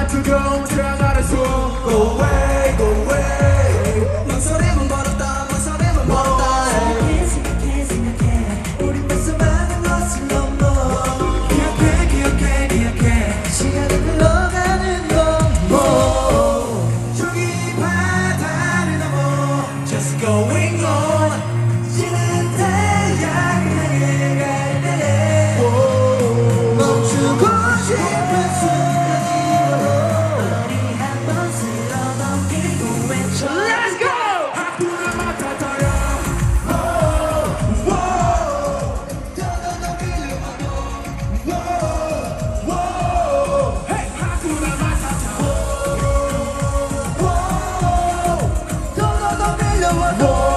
뜨거운 태양 아래서 Go away, go away. 망설임은 멀었다, 망설임은 멀었다. 생각해, 생각해. 우리 벌써 많은 것을 넘어. 기억해, 기억해, 기억해. 시간이 흘러가는 건 저기 바다를 넘어 Just going on. 지는 태양을 향해 갈 때에 멈추고 싶은 순간이로 우리 한번 쓸어넘기고 외쳐 Let's go! 하프를 맡아타요. 더더 빌려와도 Hey, 하프를 맡아타요. 더더 빌려와도